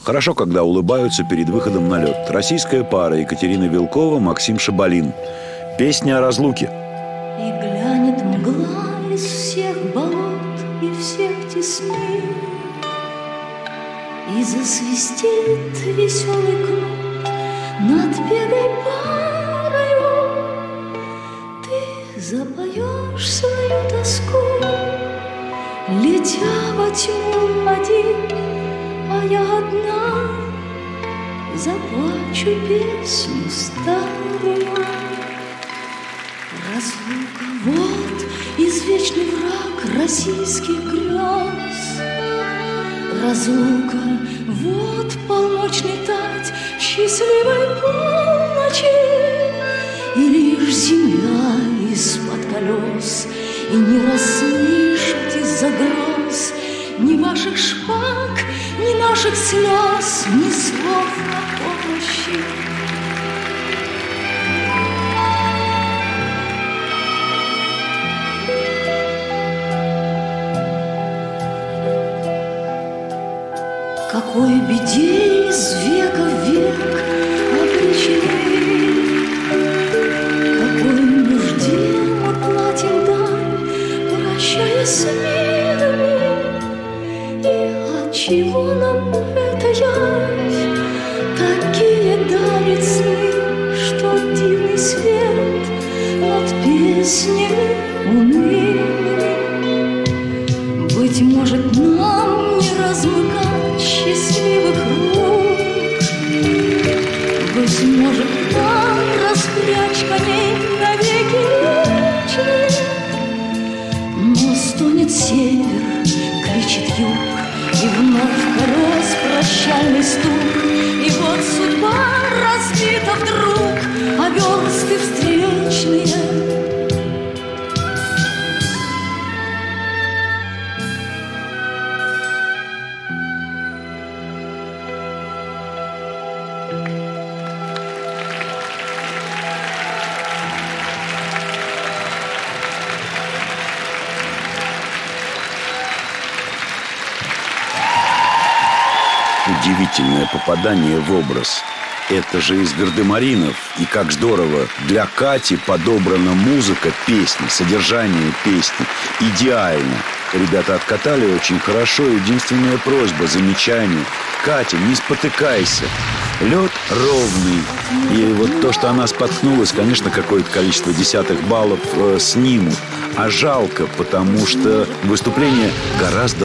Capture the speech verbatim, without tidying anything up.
Хорошо, когда улыбаются перед выходом на лед. Российская пара Екатерина Вилкова, Максим Шабалин. Песня о разлуке. И глянет мгла из всех болот и всех тесней, и засвистит веселый кнут над бедой парою. Ты запоешь свою тоску, летя во тьму один, а я одна заплачу песню старую. Разлука, вот извечный враг российских грез. Разлука, вот полночный тать счастливой полночи. И лишь земля из-под колес, и не расслышать из-за гроз ни ваших шпаг, ни наших слез, ни слов о помощи. Какой беде из века в век обречены, какой нужде мы платим дань, прощаясь с мирами. И отчего нам эта явь такие дарит сны, что дивный свет над песнями унылыми? Быть может, нам не размыкать счастливых рук, быть может, нам распрячь коней навеки вечные. Но стонет север, кричит юг, и вновь колес прощальный стук. И вот судьба разбита вдруг о версты встречные. Удивительное попадание в образ. Это же из «Гардемаринов». И как здорово, для Кати подобрана музыка, песни, содержание песни. Идеально. Ребята откатали очень хорошо. Единственная просьба, замечание: Катя, не спотыкайся. Лед ровный. И вот то, что она споткнулась, конечно, какое-то количество десятых баллов э, снимут. А жалко, потому что выступление гораздо